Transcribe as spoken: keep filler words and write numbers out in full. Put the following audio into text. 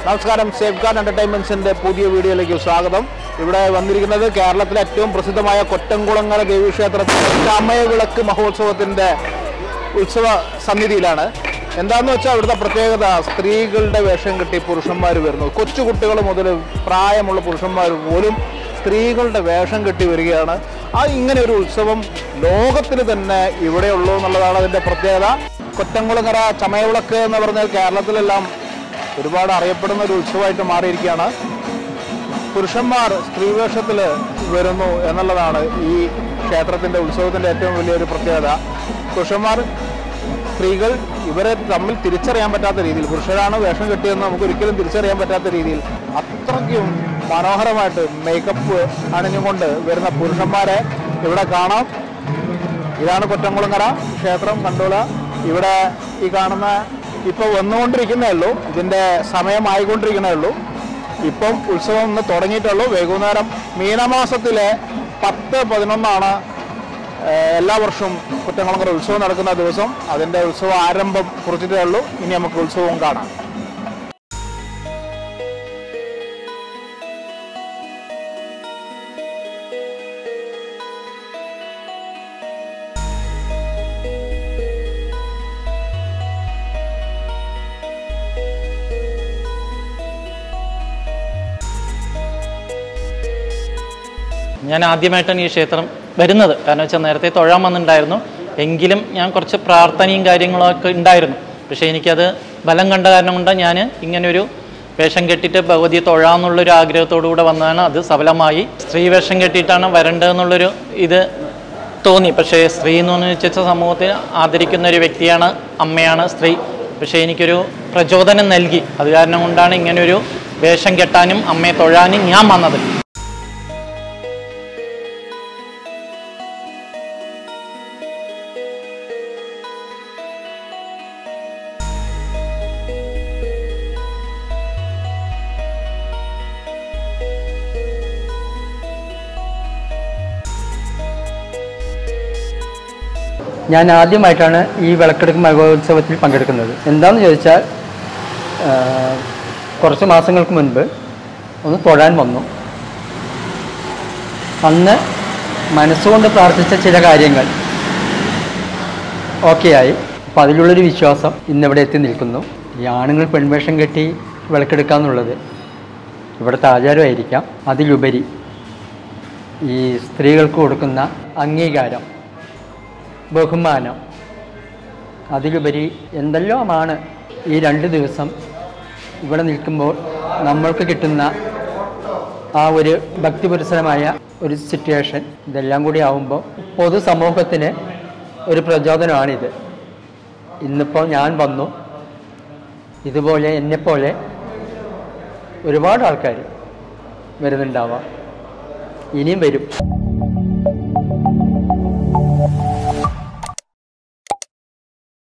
നമസ്കാരം, safe guard എന്റർടൈൻമെന്റ്സിന്റെ പുതിയ വീഡിയോയിലേക്ക് സ്വാഗതം. ഇവിടെ വന്നിരിക്കുന്നത് കേരളത്തിലെ ഏറ്റവും പ്രസിദ്ധമായ കൊറ്റംകുളങ്ങര ദേവീക്ഷേത്രത്തിലെ ചമയവിളക്ക് മഹോത്സവത്തിന്റെ ഉത്സവ സന്നിധിയിലാണ്. എന്താണെന്ന് വെച്ചാൽ അവിടുത്തെ പ്രത്യേകത സ്ത്രീകളുടെ വേഷം കെട്ടി പുരുഷന്മാർ വരുന്നു. കൊച്ചുകുട്ടികൾ മുതൽ പ്രായമുള്ള പുരുഷന്മാർ പോലും സ്ത്രീകളുടെ വേഷം കെട്ടി വരികയാണ്. ആ ഇങ്ങനെ ഒരു ഉത്സവം ലോകത്തിൽ തന്നെ ഇവിടെയുള്ളൂ എന്നുള്ളതാണ് അതിൻ്റെ പ്രത്യേകത. കൊറ്റംകുളങ്ങര ചമയവിളക്ക് എന്ന് പറഞ്ഞാൽ കേരളത്തിലെല്ലാം ഒരുപാട് അറിയപ്പെടുന്ന ഒരു ഉത്സവമായിട്ട് മാറിയിരിക്കുകയാണ്. പുരുഷന്മാർ സ്ത്രീവേഷത്തിൽ വരുന്നു എന്നുള്ളതാണ് ഈ ക്ഷേത്രത്തിൻ്റെ ഉത്സവത്തിൻ്റെ ഏറ്റവും വലിയൊരു പ്രത്യേകത. പുരുഷന്മാർ സ്ത്രീകൾ ഇവരെ തമ്മിൽ തിരിച്ചറിയാൻ പറ്റാത്ത രീതിയിൽ, പുരുഷരാണ് വേഷം കെട്ടിയെന്ന് നമുക്ക് ഒരിക്കലും തിരിച്ചറിയാൻ പറ്റാത്ത രീതിയിൽ അത്രയ്ക്കും മനോഹരമായിട്ട് മേക്കപ്പ് അണിഞ്ഞുകൊണ്ട് വരുന്ന പുരുഷന്മാരെ ഇവിടെ കാണാം. ഇതാണ് കൊറ്റംകുളങ്ങര ക്ഷേത്രം. കണ്ടോള, ഇവിടെ ഈ കാണുന്ന ഇപ്പോൾ വന്നുകൊണ്ടിരിക്കുന്നേ ഉള്ളൂ, ഇതിൻ്റെ സമയമായിക്കൊണ്ടിരിക്കുന്നേ ഉള്ളൂ. ഇപ്പം ഉത്സവം ഒന്ന് തുടങ്ങിയിട്ടുള്ളൂ. വൈകുന്നേരം മീനമാസത്തിലെ പത്ത് പതിനൊന്നാണ് എല്ലാ വർഷവും കൊറ്റംകുളങ്ങര ഉത്സവം നടക്കുന്ന ദിവസം. അതിൻ്റെ ഉത്സവ ആരംഭം കുറിച്ചിട്ടേ ഉള്ളൂ. ഇനി നമുക്ക് ഉത്സവം കാണാം. ഞാൻ ആദ്യമായിട്ടാണ് ഈ ക്ഷേത്രം വരുന്നത്. കാരണം വെച്ചാൽ നേരത്തെ തൊഴാൻ വന്നിട്ടുണ്ടായിരുന്നു, എങ്കിലും ഞാൻ കുറച്ച് പ്രാർത്ഥനയും കാര്യങ്ങളൊക്കെ ഉണ്ടായിരുന്നു. പക്ഷേ എനിക്കത് ബലം കണ്ട കാരണം കൊണ്ട് ഞാൻ ഇങ്ങനൊരു വേഷം കെട്ടിയിട്ട് ഭഗവതിയെ തൊഴാമെന്നുള്ളൊരു ആഗ്രഹത്തോടു കൂടെ വന്നതാണ്. അത് സഫലമായി. സ്ത്രീ വേഷം കെട്ടിയിട്ടാണ് വരേണ്ടതെന്നുള്ളൊരു ഇത് തോന്നി. പക്ഷേ സ്ത്രീ എന്ന് വെച്ചാൽ സമൂഹത്തിൽ ആദരിക്കുന്ന ഒരു വ്യക്തിയാണ്, അമ്മയാണ് സ്ത്രീ. പക്ഷേ എനിക്കൊരു പ്രചോദനം നൽകി. അത് കാരണം കൊണ്ടാണ് ഇങ്ങനൊരു വേഷം കെട്ടാനും അമ്മയെ തൊഴാനും ഞാൻ വന്നത്. ഞാൻ ആദ്യമായിട്ടാണ് ഈ വിളക്കെടുപ്പ് മഹോത്സവത്തിൽ പങ്കെടുക്കുന്നത്. എന്താണെന്ന് ചോദിച്ചാൽ കുറച്ച് മാസങ്ങൾക്ക് മുൻപ് ഒന്ന് തൊഴാൻ വന്നു. അന്ന് മനസ്സുകൊണ്ട് പ്രാർത്ഥിച്ച ചില കാര്യങ്ങൾ ഓക്കെയായി. അപ്പോൾ അതിലുള്ളൊരു വിശ്വാസം ഇന്നിവിടെ എത്തി നിൽക്കുന്നു. ഈ ആണുങ്ങൾ പെൺവേഷം കെട്ടി വിളക്കെടുക്കുക എന്നുള്ളത് ഇവിടുത്തെ ആചാരമായിരിക്കാം. അതിലുപരി ഈ സ്ത്രീകൾക്ക് കൊടുക്കുന്ന അംഗീകാരം, ബഹുമാനം, അതിലുപരി എന്തെല്ലാമാണ് ഈ രണ്ട് ദിവസം ഇവിടെ നിൽക്കുമ്പോൾ നമ്മൾക്ക് കിട്ടുന്ന ആ ഒരു ഭക്തിപുരസരമായ ഒരു സിറ്റുവേഷൻ, ഇതെല്ലാം കൂടി ആവുമ്പോൾ പൊതുസമൂഹത്തിന് ഒരു പ്രചോദനമാണിത്. ഇന്നിപ്പോൾ ഞാൻ വന്നു, ഇതുപോലെ എന്നെപ്പോലെ ഒരുപാട് ആൾക്കാർ വരുന്നുണ്ടാവാം, ഇനിയും വരും.